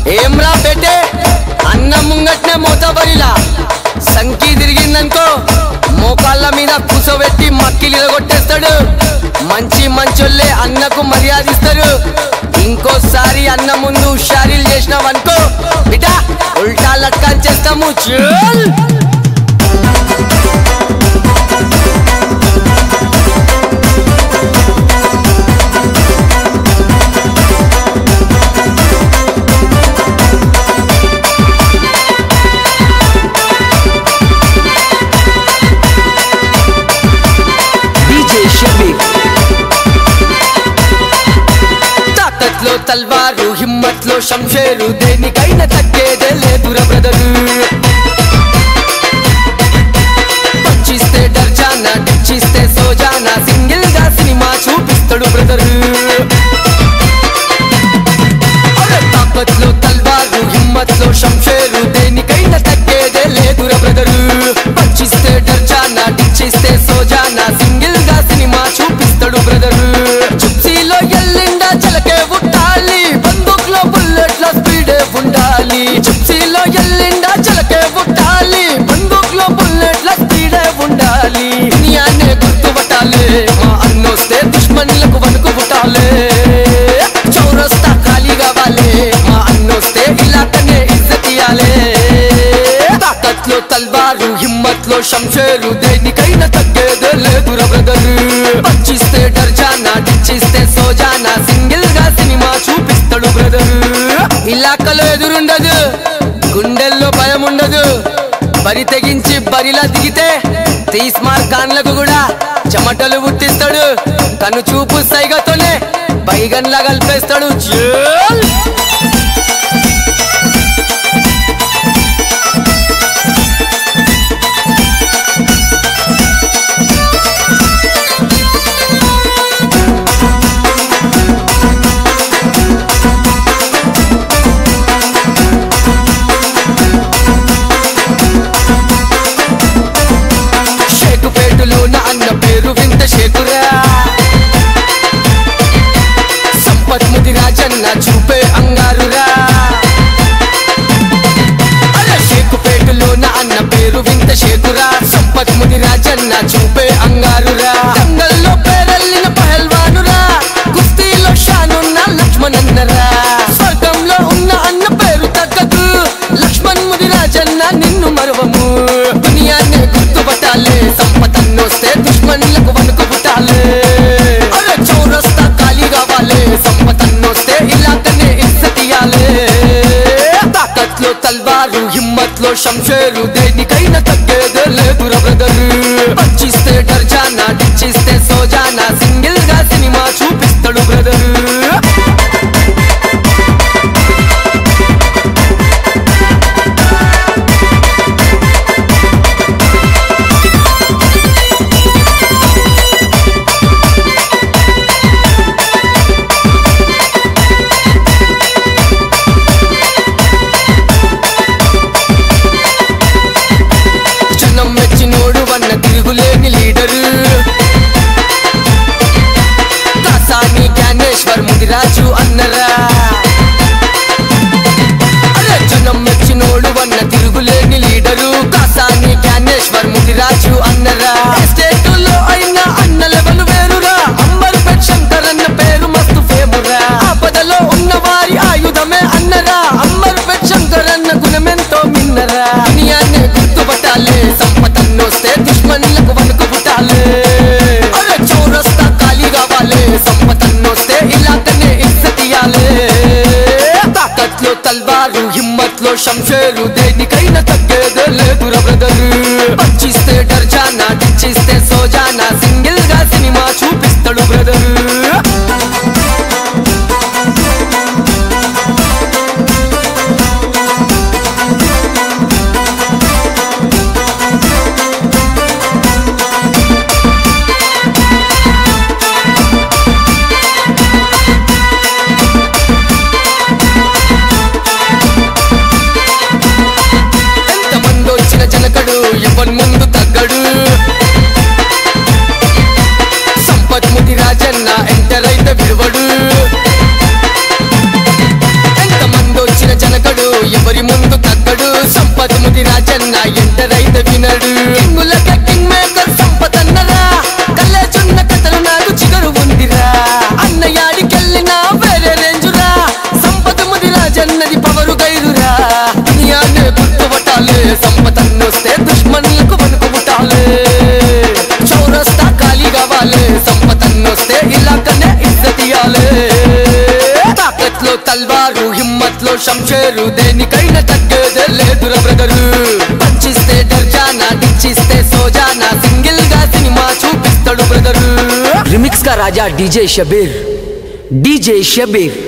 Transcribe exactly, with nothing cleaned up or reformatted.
ఏమ్రా బేటే అన్న ముంగట్నే మోతబరిలా సంకీ తిరిగిందనుకో మోకాళ్ళ మీద కూసోబెట్టి మక్కిలి కొట్టేస్తాడు. మంచి మంచోళ్ళే అన్నకు మర్యాద ఇస్తారు. ఇంకోసారి అన్న ముందు హుషారీలు చేసినావనుకో బిడ్డ ఉల్టా లట్కాన్ చేస్తాము. చల్ తాకత్లో తల్వారు హిమ్మత్లో శంషేరు దేనికైనా తగ్గేదే లేదురా బ్రదరు. పంచిస్తే డర్జానా డిచ్చిస్తే సోజానా సింగిల్ గా సినిమా చూపిస్తాడు బ్రదరు. తాకత్లో తల్వారు హిమ్మత్లో శంషేరు దేనికైనా తగ్గేదే లేదురా బ్రదరు. పంచిస్తే డర్జానా డిచ్చిస్తే సోజానా సింగిల్ గా సినిమా చూపిస్తాడు బ్రదరు. చుప్సీలో ఎల్లిండా చలకే ఉండాలి, బందూక్లో బుల్లెట్ల స్పీడే ఉండాలి. చుప్సీలో ఎల్లిండా చలకే ఉండాలి, బందూక్లో బుల్లెట్ల స్పీడే ఉండాలి. దునియానే గుర్తుపట్టాలి, మా అన్నొస్తే దుష్మన్లకు వణుకు పుట్టాలి. చౌరస్తా ఖాళీ కావాలి, మా అన్నొస్తే ఇలాకనే ఇజ్జత్ ఇయ్యాలి. తాకత్లో తల్వారు హిమ్మత్లో శంషేరు దేనికైనా తగ్గేదే లేదురా బ్రదరు. పంచిస్తే డర్జానా డిచ్చిస్తే సోజానా సింగిల్ గా సినిమా చూపిస్తాడు బ్రదరు. ఇలాకలో ఎదురుండదు, గుండెల్లో భయం ఉండదు. బరి తెగించి బరిలా దిగితే తీస్మార్ ఖాన్లకు కూడా చెమటలు పుట్టిస్తాడు. కను చూపు సైగతోనే బైగన్లా కలిపేస్తాడు. చల్ అన్న పేరు వింత శేఖురా, సంపత్ ముది రాజన్న చూపే అంగారురా. అరే షేకుపేటలోన అన్న పేరు వింత శేఖురా, సంపత్ ముది రాజన్న చూపే అంగారురా. దంగల్లో పేరెళ్ళిన పహల్వానురా, కుస్తీలో షానున్న లక్ష్మణన్నరా. స్వర్గంలో ఉన్న అన్న పేరు తగ్గదు, లక్ష్మణ్ ముది రాజన్న నిన్ను మరువము. దునియానే గుర్తుపట్టాలి, సంపత్ అన్నొస్తే దుష్మన్లకు వణుకు పుట్టాలి. అరే చౌరస్తా ఖాళీ కావాలి, సంపత్ అన్నొస్తే ఇలాకనే ఇజ్జత్ ఇయ్యాలి. తాకత్లో తల్వారు హిమ్మత్లో శంషేరు దేనికైనా తగ్గేదే లేదురా బ్రదరు. పంచిస్తే డర్జానా డిచ్చిస్తే సోజానా సింగిల్ గా సినిమా చూపిస్తాడు బ్రదరు. తిరుగులేని లీడరు కాసాని జ్ఞానేశ్వర్ ముదిరాజు అన్నరా. అరే జనం మెచ్చినోడు అన్న తిరుగులేని లీడరు కాసాని జ్ఞానేశ్వర్ ముదిరాజు అన్నరా. స్టేటులో అయినా అన్న లెవెల్ వేరురా, అంబర్పేట్ శంకర్ అన్న పేరు మస్తు ఫేమురా. ఆపదలో ఉన్న వారి ఆయుధమే అన్నరా, అంబర్పేట్ శంకర్ అన్న గుణమెంతో మిన్నరా. దునియానే గుర్తుపట్టాలి, సంపత్ అన్నొస్తే దుష్మన్లకు వణుకు పుట్టాలి. అరే చౌరస్తా ఖాళీ కావాలి, సంపత్ అన్నొస్తే ఇలాకనే ఇజ్జత్ ఇయ్యాలి. తాకత్లో తల్వారు హిమ్మత్లో శంషేరు దేనికైనా తగ్గేదే లేదురా బ్రదరు. పంచిస్తే డర్జానా డిచ్చిస్తే సోజానా సింగిల్ గా సినిమా చూపిస్తాడు బ్రదరు. సంపద ముది రాజన్న ఎంటర్ అయితే వినడు కింగులకే కింగ్ మేకర్ సంపదన్నరా కల్లేచున్న కథలు నాకు చిగరు ఉందిరా అన్నయాడికెళ్ళినా వేరే రేంజురా సంపద ముది రాజన్నది పవరు గైరురా దునియానే గుర్తుపట్టాలే సంపదన్నొస్తే దుష్మన్లకు వణుకు పుట్టాలే చౌరస్తా ఖాళీ కావాలే సంపదన్నొస్తే ఇలాగనే ఇజ్జతియాలే తాకత్లో తల్వారు హిమ్మత్లో శంషేరు దేనికైనా తగ్గేదే లేదురా బ్రదరు పంచిస్తే దర్జానా డిచ్చిస్తే సోజానా సింగిల్ గా సినిమా చూపిస్తాడు బ్రదరు రిమిక్స్ కా రాజా డీజే షబీర్ డీజే షబీర్